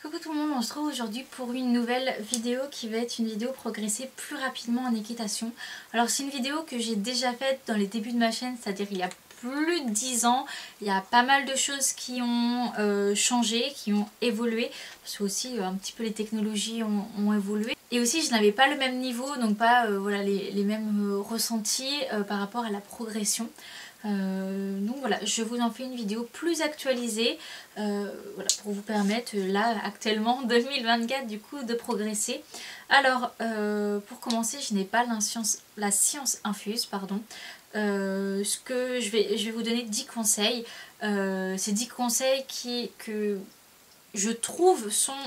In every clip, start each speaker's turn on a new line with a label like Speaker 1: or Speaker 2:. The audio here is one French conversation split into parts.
Speaker 1: Coucou tout le monde, on se retrouve aujourd'hui pour une nouvelle vidéo qui va être une vidéo progresser plus rapidement en équitation. Alors c'est une vidéo que j'ai déjà faite dans les débuts de ma chaîne, c'est-à-dire il y a plus de 10 ans. Il y a pas mal de choses qui ont changé, qui ont évolué, parce que aussi un petit peu les technologies ont évolué. Et aussi je n'avais pas le même niveau, donc pas voilà, les mêmes ressentis par rapport à la progression. Donc voilà, je vous en fais une vidéo plus actualisée voilà, pour vous permettre là actuellement 2024 du coup de progresser. Alors pour commencer, je n'ai pas la science infuse, pardon. Je vais vous donner 10 conseils. Ces 10 conseils que je trouve sont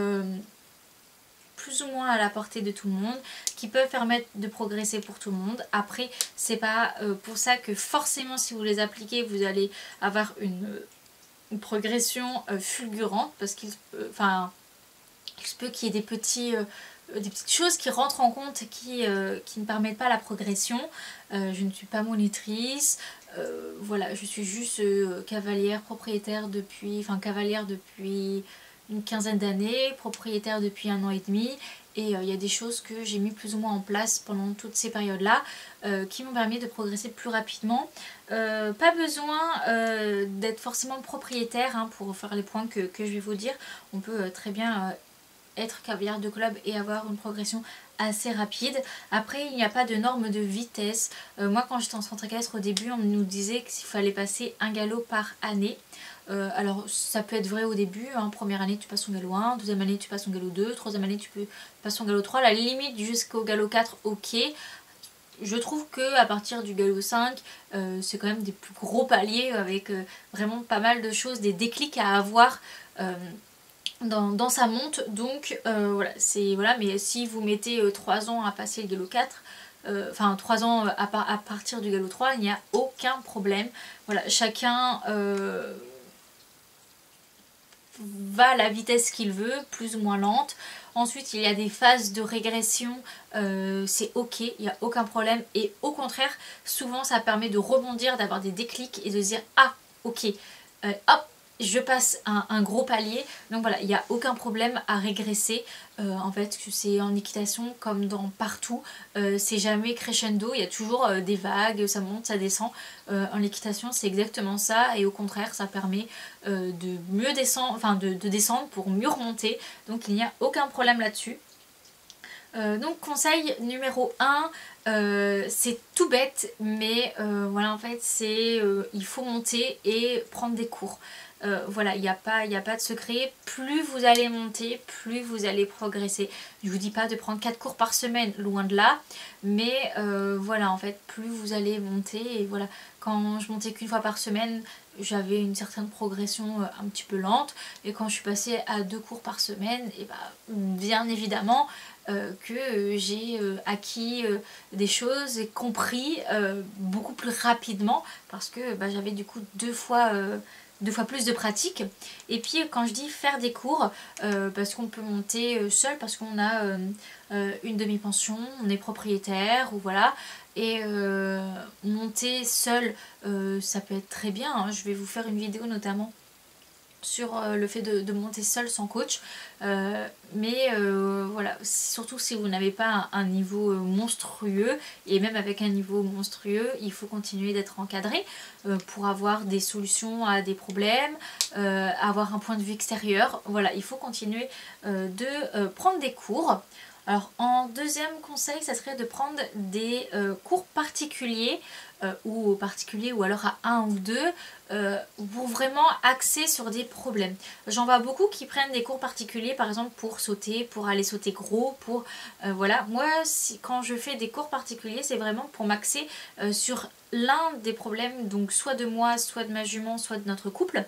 Speaker 1: plus ou moins à la portée de tout le monde, qui peuvent permettre de progresser pour tout le monde. Après, c'est pas pour ça que forcément si vous les appliquez, vous allez avoir une progression fulgurante, parce qu'il se peut qu'il y ait des petites choses qui rentrent en compte qui ne permettent pas la progression. Je ne suis pas monitrice, voilà, je suis juste cavalière depuis une quinzaine d'années, propriétaire depuis 1 an et demi, et il y a des choses que j'ai mis plus ou moins en place pendant toutes ces périodes là qui m'ont permis de progresser plus rapidement. Pas besoin d'être forcément propriétaire hein, pour faire les points que je vais vous dire. On peut très bien être cavalière de club et avoir une progression assez rapide. Après, il n'y a pas de norme de vitesse. Moi, quand j'étais en centre équestre au début, on nous disait qu'il fallait passer un galop par année. Alors, ça peut être vrai au début. Hein. Première année, tu passes ton galop 1. Deuxième année, tu passes ton galop 2. Troisième année, tu passes ton galop 3. La limite jusqu'au galop 4, ok. Je trouve que à partir du galop 5, c'est quand même des plus gros paliers avec vraiment pas mal de choses, des déclics à avoir dans sa monte. Donc voilà, mais si vous mettez 3 ans à passer le galop 4, enfin 3 ans à partir du galop 3, il n'y a aucun problème. Voilà, chacun va à la vitesse qu'il veut, plus ou moins lente. Ensuite, il y a des phases de régression, c'est ok, il n'y a aucun problème. Et au contraire, souvent ça permet de rebondir, d'avoir des déclics et de se dire ah ok, hop, je passe un gros palier. Donc voilà, il n'y a aucun problème à régresser. En fait, c'est en équitation comme dans partout, c'est jamais crescendo, il y a toujours des vagues, ça monte, ça descend. En équitation, c'est exactement ça, et au contraire, ça permet de mieux descendre, enfin de descendre pour mieux remonter. Donc il n'y a aucun problème là-dessus. Donc conseil numéro 1, c'est tout bête, mais voilà, en fait c'est il faut monter et prendre des cours. Voilà, il n'y a pas de secret. Plus vous allez monter, plus vous allez progresser. Je vous dis pas de prendre 4 cours par semaine, loin de là, mais voilà, en fait plus vous allez monter. Et voilà, quand je montais qu'une fois par semaine, j'avais une certaine progression un petit peu lente, et quand je suis passée à 2 cours par semaine, et bah, bien évidemment que j'ai acquis des choses et compris beaucoup plus rapidement, parce que bah, j'avais du coup deux fois plus de pratique. Et puis quand je dis faire des cours, parce qu'on peut monter seul, parce qu'on a une demi-pension, on est propriétaire, ou voilà. Et monter seul, ça peut être très bien, hein. Je vais vous faire une vidéo notamment sur le fait de monter seul sans coach, mais voilà, surtout si vous n'avez pas un niveau monstrueux, et même avec un niveau monstrueux, il faut continuer d'être encadré pour avoir des solutions à des problèmes, avoir un point de vue extérieur. Voilà, il faut continuer de prendre des cours. Alors en deuxième conseil, ça serait de prendre des cours particuliers ou alors à 1 ou 2 pour vraiment axer sur des problèmes. J'en vois beaucoup qui prennent des cours particuliers par exemple pour sauter, pour aller sauter gros, pour voilà. Moi quand je fais des cours particuliers, c'est vraiment pour m'axer sur l'un des problèmes, donc soit de moi, soit de ma jument, soit de notre couple,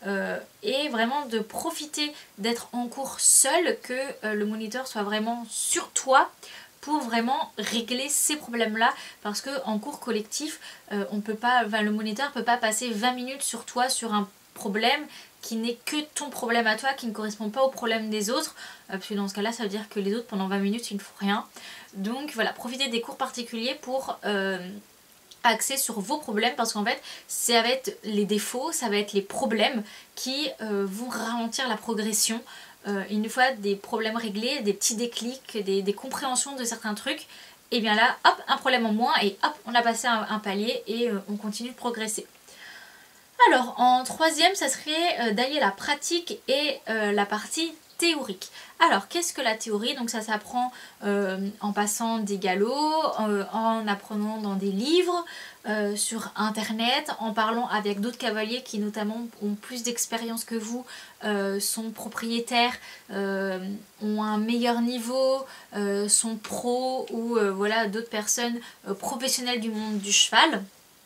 Speaker 1: et vraiment de profiter d'être en cours seul, que le moniteur soit vraiment sur toi pour vraiment régler ces problèmes là, parce que en cours collectif on peut pas, le moniteur peut pas passer 20 minutes sur toi sur un problème qui n'est que ton problème à toi, qui ne correspond pas au problème des autres, parce que dans ce cas là ça veut dire que les autres pendant 20 minutes ils ne font rien. Donc voilà, profitez des cours particuliers pour axer sur vos problèmes, parce qu'en fait ça va être les défauts, ça va être les problèmes qui vont ralentir la progression une fois des problèmes réglés, des petits déclics, des compréhensions de certains trucs, et bien là, hop, un problème en moins et hop, on a passé un palier et on continue de progresser. Alors, en troisième, ça serait d'allier la pratique et la partie théorique. Alors, qu'est-ce que la théorie? Donc ça s'apprend en passant des galops, en apprenant dans des livres, sur internet, en parlant avec d'autres cavaliers qui notamment ont plus d'expérience que vous, sont propriétaires, ont un meilleur niveau, sont pros ou voilà, d'autres personnes professionnelles du monde du cheval.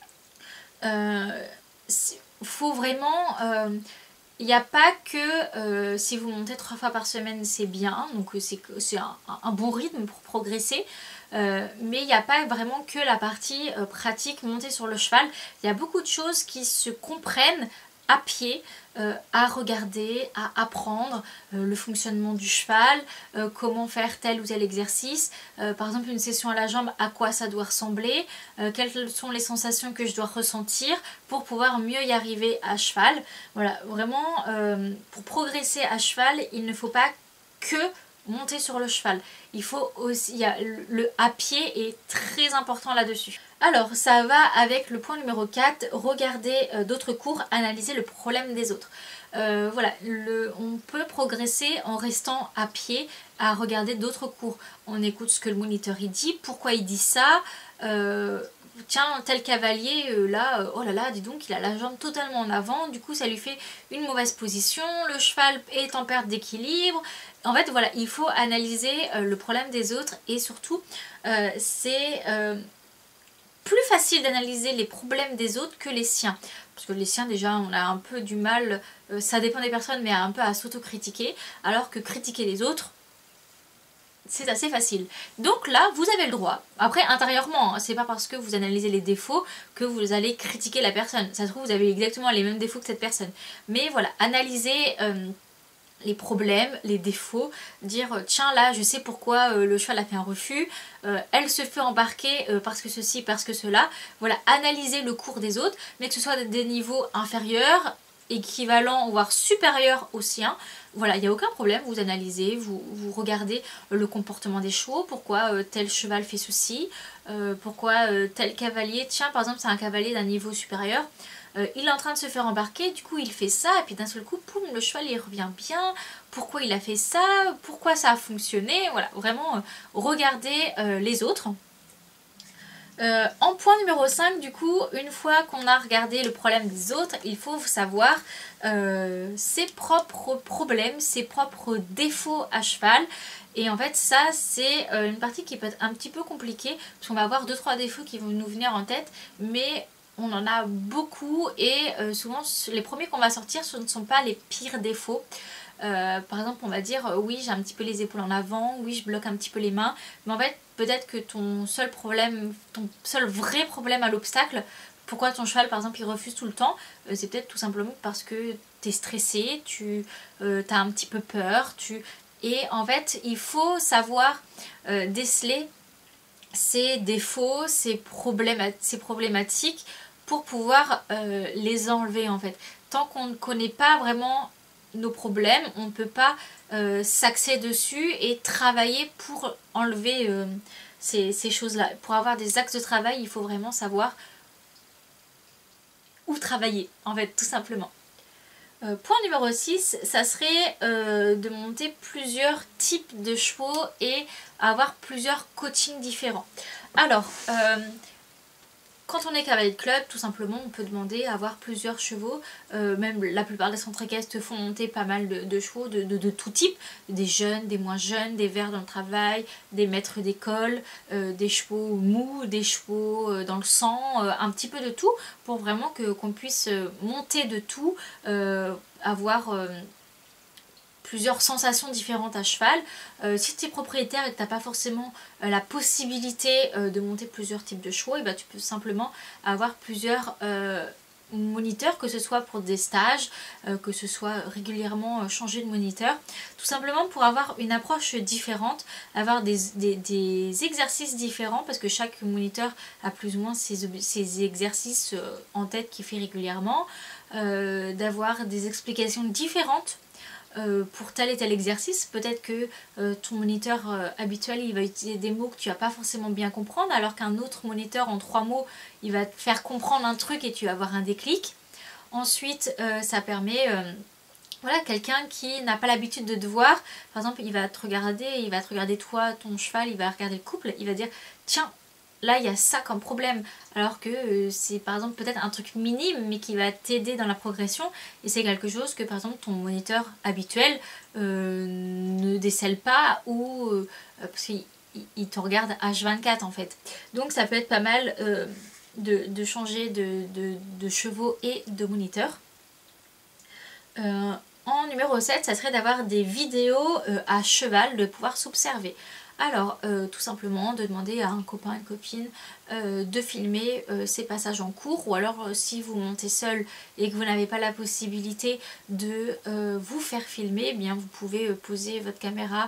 Speaker 1: Faut vraiment... il n'y a pas que si vous montez 3 fois par semaine c'est bien, donc c'est un bon rythme pour progresser, mais il n'y a pas vraiment que la partie pratique, monter sur le cheval. Il y a beaucoup de choses qui se comprennent à pied, à regarder, à apprendre le fonctionnement du cheval, comment faire tel ou tel exercice, par exemple une session à la jambe, à quoi ça doit ressembler, quelles sont les sensations que je dois ressentir pour pouvoir mieux y arriver à cheval. Voilà, vraiment pour progresser à cheval, il ne faut pas que monter sur le cheval. Il faut aussi, le à pied est très important là-dessus. Alors ça va avec le point numéro 4, regarder d'autres cours, analyser le problème des autres. Voilà, on peut progresser en restant à pied, à regarder d'autres cours. On écoute ce que le moniteur il dit, pourquoi il dit ça, tiens tel cavalier là, oh là là dis donc il a la jambe totalement en avant, du coup ça lui fait une mauvaise position, le cheval est en perte d'équilibre. En fait voilà, il faut analyser le problème des autres et surtout c'est plus facile d'analyser les problèmes des autres que les siens. Parce que les siens déjà on a un peu du mal, ça dépend des personnes, mais un peu à s'autocritiquer, alors que critiquer les autres, c'est assez facile. Donc là, vous avez le droit. Après, intérieurement, hein, c'est pas parce que vous analysez les défauts que vous allez critiquer la personne. Ça se trouve, vous avez exactement les mêmes défauts que cette personne. Mais voilà, analysez les problèmes, les défauts, dire tiens là je sais pourquoi le cheval a fait un refus, elle se fait embarquer parce que ceci, parce que cela. Voilà, analyser le cours des autres, mais que ce soit des niveaux inférieurs, équivalents voire supérieurs aux siens. Voilà, il n'y a aucun problème, vous analysez, vous regardez le comportement des chevaux, pourquoi tel cheval fait ceci, pourquoi tel cavalier, tiens par exemple c'est un cavalier d'un niveau supérieur, il est en train de se faire embarquer, du coup il fait ça, et puis d'un seul coup, poum, le cheval il revient bien, pourquoi il a fait ça, pourquoi ça a fonctionné, voilà, vraiment regarder les autres. En point numéro 5, du coup, une fois qu'on a regardé le problème des autres, il faut savoir ses propres problèmes, ses propres défauts à cheval. Et en fait ça c'est une partie qui peut être un petit peu compliquée, parce qu'on va avoir 2-3 défauts qui vont nous venir en tête, mais on en a beaucoup et souvent les premiers qu'on va sortir ce ne sont pas les pires défauts. Par exemple on va dire oui j'ai un petit peu les épaules en avant, oui je bloque un petit peu les mains, mais en fait peut-être que ton seul problème, ton seul vrai problème à l'obstacle, pourquoi ton cheval par exemple il refuse tout le temps, c'est peut-être tout simplement parce que tu es stressé, tu as un petit peu peur, et en fait il faut savoir déceler ces défauts, ces problématiques pour pouvoir les enlever en fait. Tant qu'on ne connaît pas vraiment nos problèmes, on ne peut pas s'axer dessus et travailler pour enlever ces choses-là. Pour avoir des axes de travail, il faut vraiment savoir où travailler en fait, tout simplement. Point numéro 6, ça serait de monter plusieurs types de chevaux et avoir plusieurs coachings différents. Alors, quand on est cavalier de club, tout simplement, on peut demander à avoir plusieurs chevaux. Même la plupart des centres équestres font monter pas mal de chevaux de tout type. Des jeunes, des moins jeunes, des verts dans le travail, des maîtres d'école, des chevaux mous, des chevaux dans le sang, un petit peu de tout, pour vraiment qu'on puisse monter de tout, avoir plusieurs sensations différentes à cheval. Si tu es propriétaire et que tu n'as pas forcément la possibilité de monter plusieurs types de chevaux, et ben tu peux simplement avoir plusieurs moniteurs, que ce soit pour des stages, que ce soit régulièrement changer de moniteur, tout simplement pour avoir une approche différente, avoir des exercices différents, parce que chaque moniteur a plus ou moins ses exercices en tête qu'il fait régulièrement, d'avoir des explications différentes pour tel et tel exercice. Peut-être que ton moniteur habituel il va utiliser des mots que tu vas pas forcément bien comprendre, alors qu'un autre moniteur en 3 mots il va te faire comprendre un truc et tu vas avoir un déclic. Ensuite ça permet voilà, quelqu'un qui n'a pas l'habitude de te voir, par exemple il va te regarder toi, ton cheval, il va regarder le couple, il va dire tiens, là il y a ça comme problème, alors que c'est par exemple peut-être un truc minime mais qui va t'aider dans la progression, et c'est quelque chose que par exemple ton moniteur habituel ne décèle pas, ou parce qu'il te regarde H24 en fait. Donc ça peut être pas mal de changer de chevaux et de moniteur. En numéro 7, ça serait d'avoir des vidéos à cheval, de pouvoir s'observer. Alors, tout simplement, de demander à un copain, une copine de filmer ces passages en cours, ou alors si vous montez seul et que vous n'avez pas la possibilité de vous faire filmer, eh bien vous pouvez poser votre caméra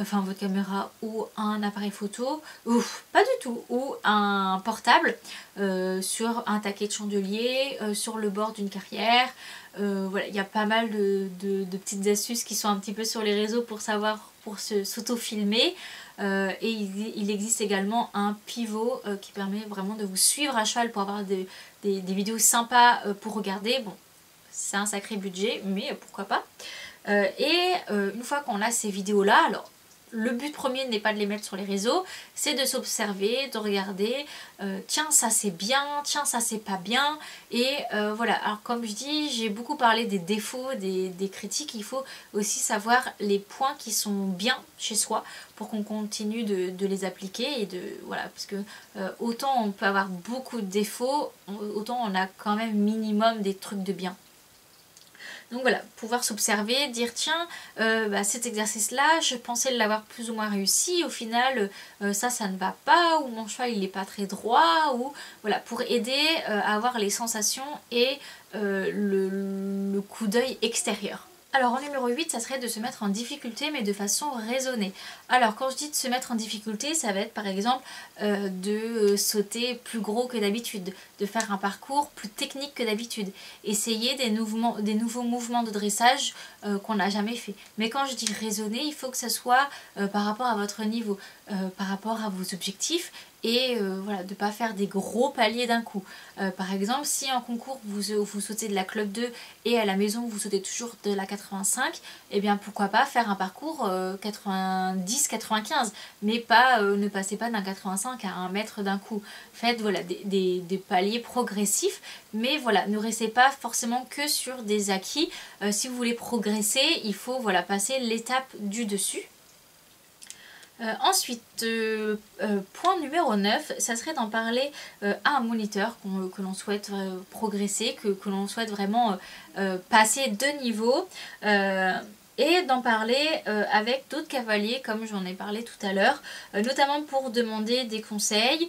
Speaker 1: ou un appareil photo, ou pas du tout, ou un portable sur un taquet de chandelier, sur le bord d'une carrière. Voilà, il y a pas mal de petites astuces qui sont un petit peu sur les réseaux pour s'auto-filmer. Et il existe également un pivot qui permet vraiment de vous suivre à cheval pour avoir des vidéos sympas pour regarder. Bon, c'est un sacré budget, mais pourquoi pas. Une fois qu'on a ces vidéos là, alors le but premier n'est pas de les mettre sur les réseaux, c'est de s'observer, de regarder, tiens ça c'est bien, tiens ça c'est pas bien, et voilà. Alors comme je dis, j'ai beaucoup parlé des défauts, des critiques, il faut aussi savoir les points qui sont bien chez soi pour qu'on continue de les appliquer, et voilà, parce que autant on peut avoir beaucoup de défauts, autant on a quand même minimum des trucs de bien. Donc voilà, pouvoir s'observer, dire tiens, cet exercice-là, je pensais l'avoir plus ou moins réussi, au final, ça ne va pas, ou mon cheval il n'est pas très droit, ou voilà, pour aider à avoir les sensations et le coup d'œil extérieur. Alors en numéro 8, ça serait de se mettre en difficulté, mais de façon raisonnée. Alors quand je dis de se mettre en difficulté, ça va être par exemple de sauter plus gros que d'habitude, de faire un parcours plus technique que d'habitude, essayer des nouveaux mouvements de dressage qu'on n'a jamais fait. Mais quand je dis raisonner, il faut que ça soit par rapport à votre niveau, par rapport à vos objectifs, et voilà, de ne pas faire des gros paliers d'un coup. Par exemple, si en concours vous sautez de la club 2 et à la maison vous sautez toujours de la 85, et bien pourquoi pas faire un parcours 90-95, mais pas ne passez pas d'un 85 à 1 mètre d'un coup. Faites voilà, des paliers progressifs, mais voilà, ne restez pas forcément que sur des acquis. Si vous voulez progresser, il faut voilà, passer l'étape du dessus. Ensuite, point numéro 9, ça serait d'en parler à un moniteur que l'on souhaite progresser, que l'on souhaite vraiment passer de niveau, et d'en parler avec d'autres cavaliers comme j'en ai parlé tout à l'heure, notamment pour demander des conseils.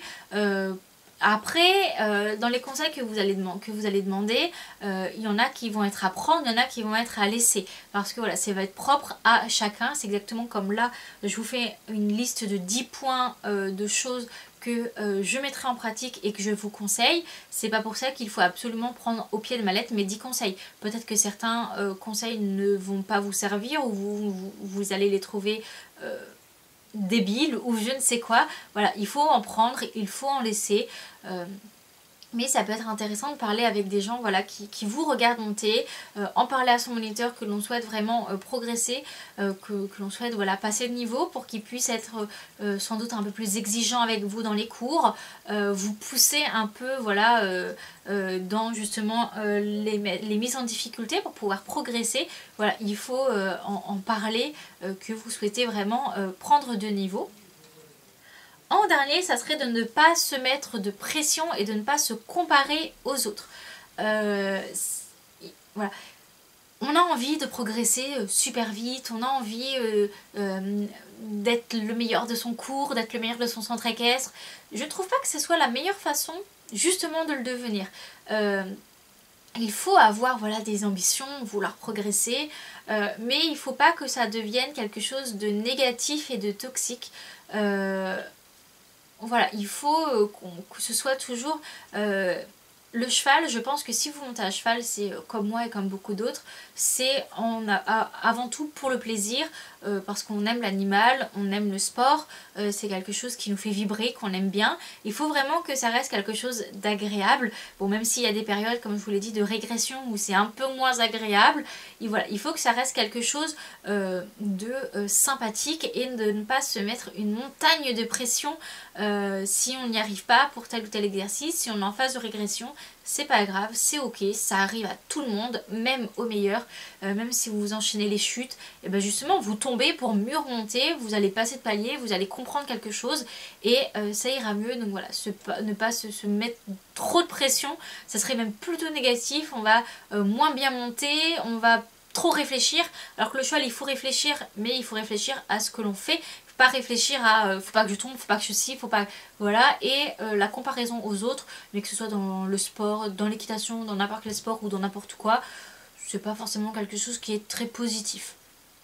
Speaker 1: Après, dans les conseils que vous allez demander, il y en a qui vont être à prendre, il y en a qui vont être à laisser. Parce que voilà, ça va être propre à chacun. C'est exactement comme là, je vous fais une liste de 10 points de choses que je mettrai en pratique et que je vous conseille. C'est pas pour ça qu'il faut absolument prendre au pied de ma lettre mes 10 conseils. Peut-être que certains conseils ne vont pas vous servir, ou vous allez les trouver débile ou je ne sais quoi. Voilà, il faut en prendre, il faut en laisser. Mais ça peut être intéressant de parler avec des gens voilà, qui vous regardent monter, en parler à son moniteur que l'on souhaite vraiment progresser, que l'on souhaite voilà, passer de niveau pour qu'il puisse être sans doute un peu plus exigeant avec vous dans les cours, vous pousser un peu voilà, dans justement les mises en difficulté pour pouvoir progresser. Voilà, il faut en parler que vous souhaitez vraiment prendre de niveau. En dernier, ça serait de ne pas se mettre de pression et de ne pas se comparer aux autres. Voilà. On a envie de progresser super vite, on a envie d'être le meilleur de son cours, d'être le meilleur de son centre équestre. Je ne trouve pas que ce soit la meilleure façon justement de le devenir. Il faut avoir voilà, des ambitions, vouloir progresser, mais il ne faut pas que ça devienne quelque chose de négatif et de toxique. Voilà, il faut que ce soit toujours Le cheval, je pense que si vous montez à cheval, c'est comme moi et comme beaucoup d'autres, c'est avant tout pour le plaisir, parce qu'on aime l'animal, on aime le sport, c'est quelque chose qui nous fait vibrer, qu'on aime bien. Il faut vraiment que ça reste quelque chose d'agréable. Bon, même s'il y a des périodes, comme je vous l'ai dit, de régression où c'est un peu moins agréable, et voilà, il faut que ça reste quelque chose de sympathique et de ne pas se mettre une montagne de pression si on n'y arrive pas pour tel ou tel exercice. Si on est en phase de régression, c'est pas grave, c'est ok, ça arrive à tout le monde, même au meilleur, même si vous enchaînez les chutes, et bien justement vous tombez pour mieux remonter, vous allez passer de palier, vous allez comprendre quelque chose et ça ira mieux. Donc voilà, ne pas se mettre trop de pression, ça serait même plutôt négatif, on va moins bien monter, on va trop réfléchir, alors que le cheval il faut réfléchir, mais il faut réfléchir à ce que l'on fait, pas réfléchir à faut pas que je tombe, faut pas que je scie, faut pas, voilà. Et la comparaison aux autres, mais que ce soit dans le sport, dans l'équitation, dans n'importe quel sport ou dans n'importe quoi, c'est pas forcément quelque chose qui est très positif.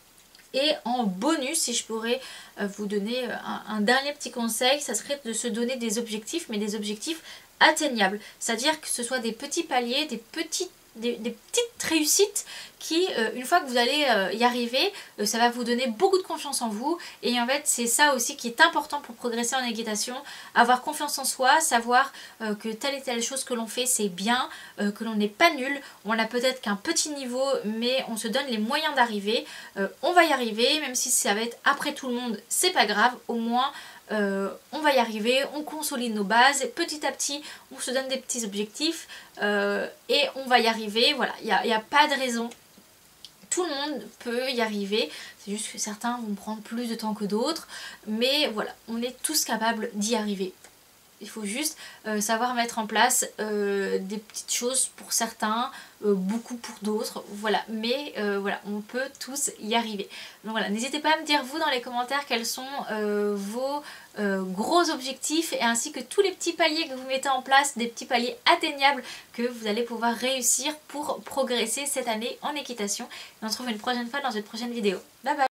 Speaker 1: Et en bonus, si je pourrais vous donner un dernier petit conseil, ça serait de se donner des objectifs, mais des objectifs atteignables, c'est à dire que ce soit des petits paliers, des petites réussites qui, une fois que vous allez y arriver, ça va vous donner beaucoup de confiance en vous. Et en fait c'est ça aussi qui est important pour progresser en équitation, avoir confiance en soi, savoir que telle et telle chose que l'on fait c'est bien, que l'on n'est pas nul, on a peut-être qu'un petit niveau mais on se donne les moyens d'arriver, on va y arriver, même si ça va être après tout le monde, c'est pas grave, au moins on va y arriver, on consolide nos bases, petit à petit on se donne des petits objectifs et on va y arriver. Voilà, il n'y a pas de raison, tout le monde peut y arriver, c'est juste que certains vont prendre plus de temps que d'autres, mais voilà, on est tous capables d'y arriver. Il faut juste savoir mettre en place des petites choses pour certains, beaucoup pour d'autres, voilà. Mais voilà, on peut tous y arriver. Donc voilà, n'hésitez pas à me dire vous dans les commentaires quels sont vos gros objectifs et ainsi que tous les petits paliers que vous mettez en place, des petits paliers atteignables que vous allez pouvoir réussir pour progresser cette année en équitation. Et on se retrouve une prochaine fois dans une prochaine vidéo. Bye bye!